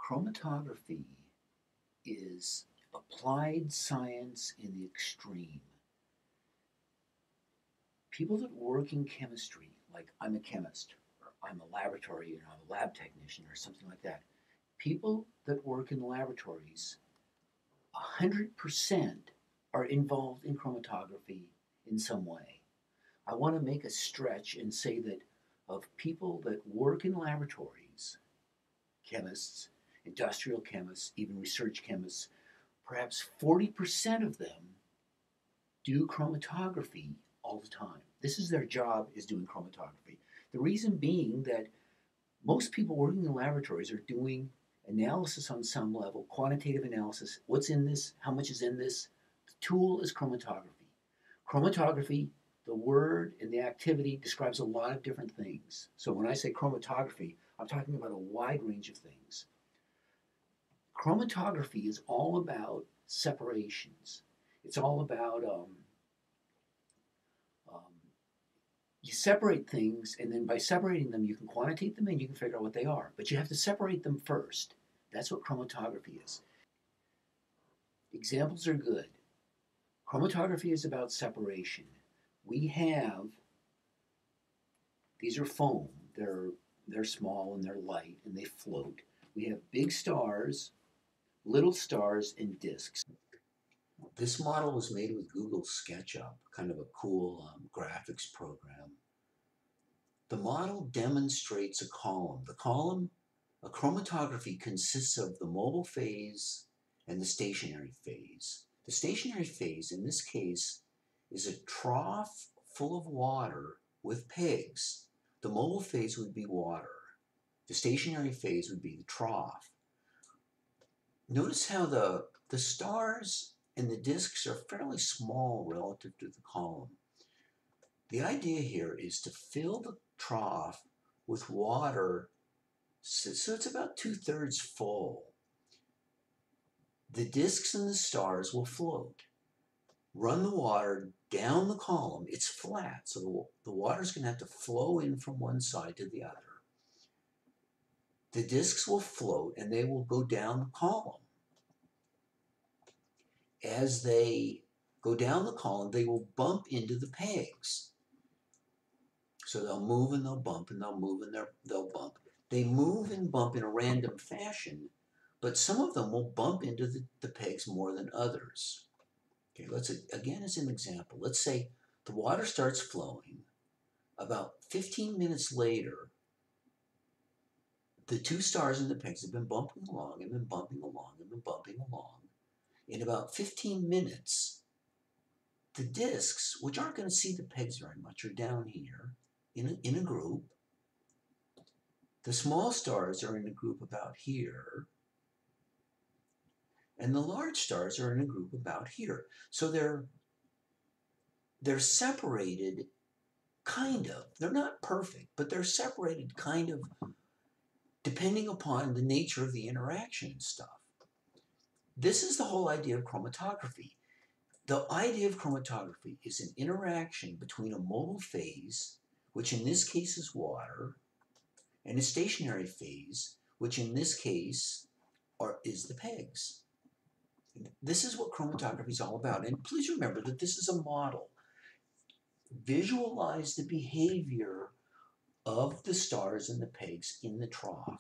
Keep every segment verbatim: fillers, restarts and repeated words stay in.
Chromatography is applied science in the extreme. People that work in chemistry, like I'm a chemist, or I'm a laboratory, you know, I'm a lab technician, or something like that. People that work in laboratories, one hundred percent are involved in chromatography in some way. I want to make a stretch and say that of people that work in laboratories, chemists, industrial chemists, even research chemists, perhaps forty percent of them do chromatography all the time. This is their job, is doing chromatography. The reason being that most people working in laboratories are doing analysis on some level, quantitative analysis. What's in this? How much is in this? The tool is chromatography. Chromatography, the word and the activity describes a lot of different things. So when I say chromatography, I'm talking about a wide range of things. Chromatography is all about separations. It's all about um, um, you separate things, and then by separating them, you can quantitate them and you can figure out what they are. But you have to separate them first. That's what chromatography is. Examples are good. Chromatography is about separation. We have, these are foam. They're, they're small and they're light and they float. We have big stars, little stars, and disks. This model was made with Google SketchUp, kind of a cool um, graphics program. The model demonstrates a column. The column, a chromatography, consists of the mobile phase and the stationary phase. The stationary phase, in this case, is a trough full of water with pegs. The mobile phase would be water. The stationary phase would be the trough. Notice how the, the stars and the disks are fairly small relative to the column. The idea here is to fill the trough with water so, so it's about two-thirds full. The disks and the stars will float. Run the water down the column. It's flat, so the, the water's going to have to flow in from one side to the other. The disks will float and they will go down the column. As they go down the column, they will bump into the pegs. So they'll move and they'll bump and they'll move and they'll bump. They move and bump in a random fashion, but some of them will bump into the, the pegs more than others. Okay, let's, again, as an example, let's say the water starts flowing. About fifteen minutes later, the two stars and the pegs have been bumping along and been bumping along and been bumping along. In about fifteen minutes, the disks, which aren't going to see the pegs very much, are down here in a, in a group. The small stars are in a group about here. And the large stars are in a group about here. So they're, they're separated kind of. They're not perfect, but they're separated kind of depending upon the nature of the interaction and stuff. This is the whole idea of chromatography. The idea of chromatography is an interaction between a mobile phase, which in this case is water, and a stationary phase, which in this case are, is the pegs. This is what chromatography is all about. And please remember that this is a model. Visualize the behavior of the stars and the pegs in the trough.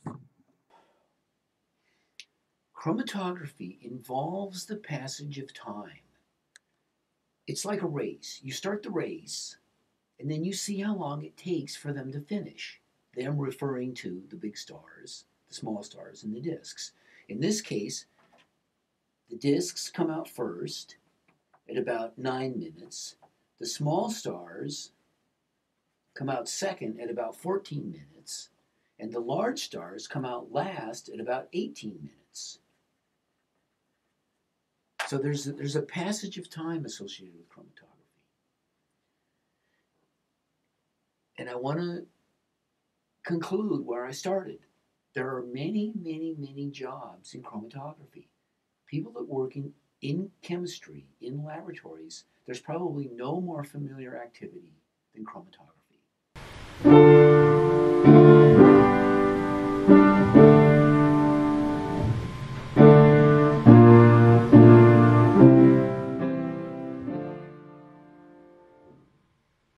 Chromatography involves the passage of time. It's like a race. You start the race, and then you see how long it takes for them to finish. Them referring to the big stars, the small stars, and the disks. In this case, the disks come out first at about nine minutes. The small stars come out second at about fourteen minutes. And the large stars come out last at about eighteen minutes. So there's a, there's a passage of time associated with chromatography. And I want to conclude where I started. There are many, many, many jobs in chromatography. People that work in, in chemistry, in laboratories, there's probably no more familiar activity than chromatography.